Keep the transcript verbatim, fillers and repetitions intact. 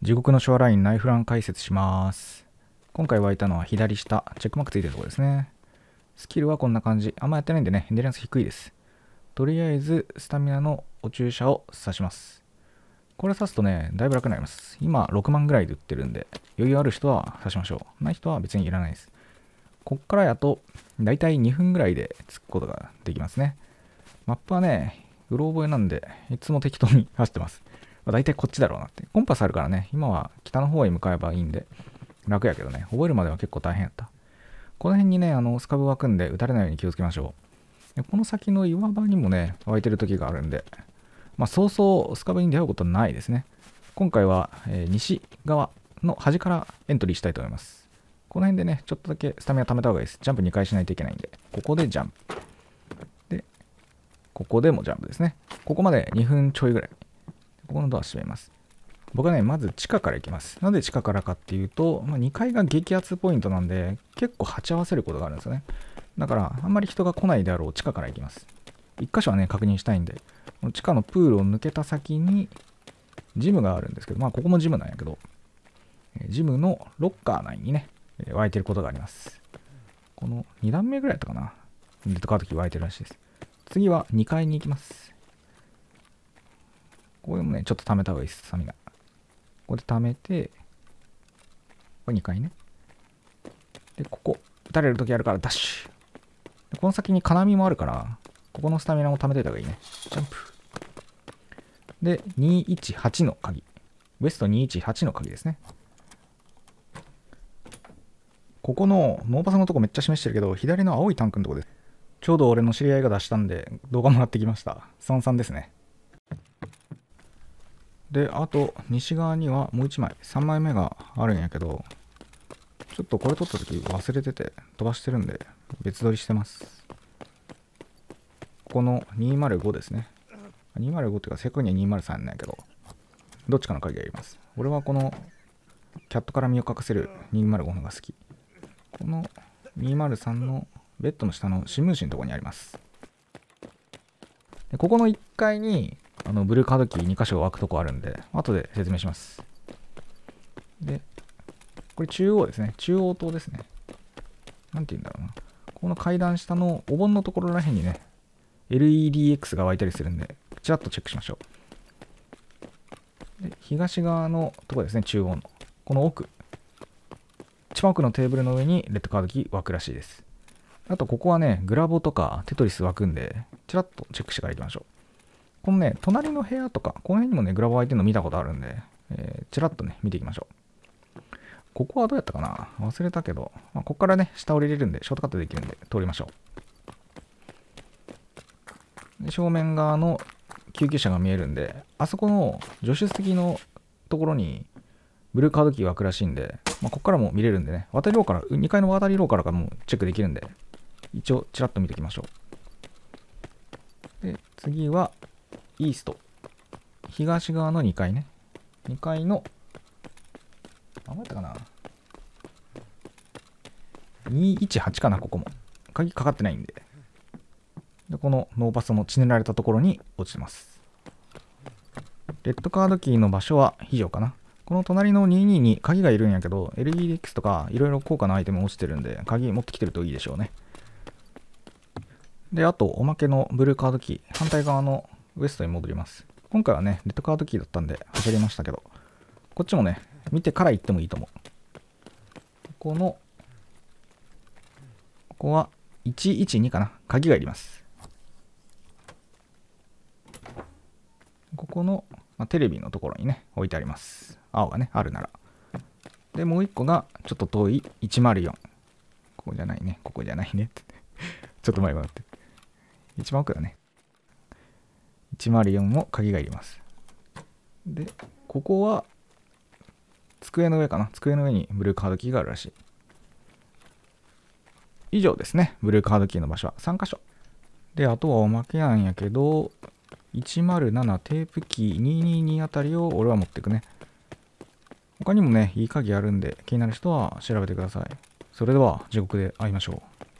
地獄のショアラインナイフラン解説します。今回湧いたのは左下、チェックマークついてるところですね。スキルはこんな感じ。あんまやってないんでね、エンデランス低いです。とりあえず、スタミナのお注射を刺します。これ刺すとね、だいぶ楽になります。今、ろくまんぐらいで売ってるんで、余裕ある人は刺しましょう。ない人は別にいらないです。こっからやと、だいたいにふんぐらいでつくことができますね。マップはね、うろ覚えなんで、いつも適当に走ってます。まあ、大体こっちだろうなって。コンパスあるからね、今は北の方へ向かえばいいんで、楽やけどね、覚えるまでは結構大変やった。この辺にね、あの、スカブ湧くんで、撃たれないように気をつけましょう。でこの先の岩場にもね、湧いてる時があるんで、まあ、そうそうスカブに出会うことはないですね。今回は、えー、西側の端からエントリーしたいと思います。この辺でね、ちょっとだけスタミナ貯めた方がいいです。ジャンプにかいしないといけないんで、ここでジャンプ。で、ここでもジャンプですね。ここまでにふんちょいぐらい。ここのドア閉めます。僕はね、まず地下から行きます。なぜ地下からかっていうと、まあ、にかいが激アツポイントなんで、結構鉢合わせることがあるんですよね。だから、あんまり人が来ないであろう地下から行きます。一箇所はね、確認したいんで、地下のプールを抜けた先に、ジムがあるんですけど、まあ、ここもジムなんやけど、ジムのロッカー内にね、湧いてることがあります。このに段目ぐらいだったかな。レッドカードキー湧いてるらしいです。次はにかいに行きます。ここでもね、ちょっと貯めた方がいいです、スタミナ。ここで貯めて、これにかいね。で、ここ、撃たれるときあるからダッシュ。でこの先に金網もあるから、ここのスタミナも貯めといた方がいいね。ジャンプ。で、にいちはちの鍵。ウエストにいちはちの鍵ですね。ここのノーパスのとこめっちゃ示してるけど、左の青いタンクのとこです。ちょうど俺の知り合いが出したんで、動画もらってきました。さんさんですね。で、あと、西側にはもういちまい、さんまいめがあるんやけど、ちょっとこれ撮った時忘れてて飛ばしてるんで、別撮りしてます。ここのにまるごですね。にまるごっていうか、正確にはにまるさんなんやけど、どっちかの鍵がいります。俺はこの、キャットから身を隠せるにまるごのが好き。このにまるさんのベッドの下の新聞紙のところにあります。でここのいっかいに、あのブルーカードキーに箇所湧くとこあるんで、後で説明します。で、これ中央ですね。中央灯ですね。なんて言うんだろうな。この階段下のお盆のところらへんにね、エルイーディーエックス が湧いたりするんで、ちらっとチェックしましょう。で、東側のところですね、中央の。この奥。一番奥のテーブルの上にレッドカードキー湧くらしいです。あと、ここはね、グラボとかテトリス湧くんで、ちらっとチェックしてから行きましょう。このね、隣の部屋とか、この辺にもね、グラボ湧いてるの見たことあるんで、えー、ちらっとね、見ていきましょう。ここはどうやったかな忘れたけど、まあ、ここからね、下降りれるんで、ショートカットできるんで、通りましょう。で正面側の救急車が見えるんで、あそこの助手席のところに、ブルーカードキー湧くらしいんで、まあ、ここからも見れるんでね、渡り廊から、にかいの渡り廊からからもチェックできるんで、一応、ちらっと見ていきましょう。で、次は、イースト。東側のにかいね。にかいの、何だったかな ?にいちはち かな、ここも。鍵かかってないんで。で、このノーパスの血塗られたところに落ちてます。レッドカードキーの場所は非常かな。この隣のにじゅうにに鍵がいるんやけど、エルイーディーエックス とかいろいろ高価なアイテム落ちてるんで、鍵持ってきてるといいでしょうね。で、あと、おまけのブルーカードキー、反対側のウエストに戻ります。今回はね、レッドカードキーだったんで走りましたけど、こっちもね、見てから行ってもいいと思う。ここの、ここはいちいちにかな。鍵がいります。ここの、まあ、テレビのところにね、置いてあります。青がね、あるなら。で、もう一個が、ちょっと遠いいちまるよん。ここじゃないね、ここじゃないねって。ちょっと前回って。一番奥だね。いちまるよんも鍵がいります。で、ここは、机の上かな。机の上にブルーカードキーがあるらしい。以上ですね。ブルーカードキーの場所はさんかしょ。で、あとはおまけなんやけど、いちまるななテープキーにひゃくにじゅうにあたりを俺は持っていくね。他にもね、いい鍵あるんで気になる人は調べてください。それでは地獄で会いましょう。